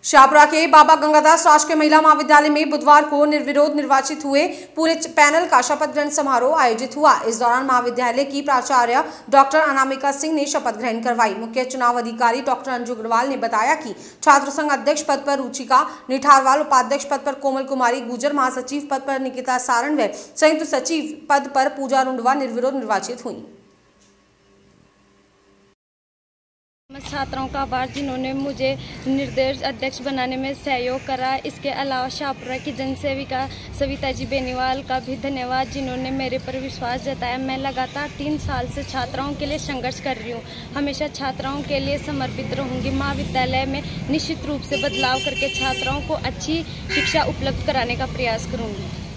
शाहपुरा के बाबा गंगादास राजकीय महिला महाविद्यालय में बुधवार को निर्विरोध निर्वाचित हुए पूरे पैनल का शपथ ग्रहण समारोह आयोजित हुआ। इस दौरान महाविद्यालय की प्राचार्य डॉक्टर अनामिका सिंह ने शपथ ग्रहण करवाई। मुख्य चुनाव अधिकारी डॉक्टर अंजू अग्रवाल ने बताया कि छात्र संघ अध्यक्ष पद पर रुचिका निठारवाल, उपाध्यक्ष पद पर कोमल कुमारी गुजर, महासचिव पद पर निकिता सारण व संयुक्त सचिव पद पर पूजा रुंडवा निर्विरोध निर्वाचित हुई। छात्राओं का आभार जिन्होंने मुझे निर्देश अध्यक्ष बनाने में सहयोग करा। इसके अलावा शाहपुरा की जनसेविका सविता जी बेनीवाल का भी धन्यवाद जिन्होंने मेरे पर विश्वास जताया। मैं लगातार 3 साल से छात्राओं के लिए संघर्ष कर रही हूँ। हमेशा छात्राओं के लिए समर्पित रहूँगी। महाविद्यालय में निश्चित रूप से बदलाव करके छात्राओं को अच्छी शिक्षा उपलब्ध कराने का प्रयास करूँगी।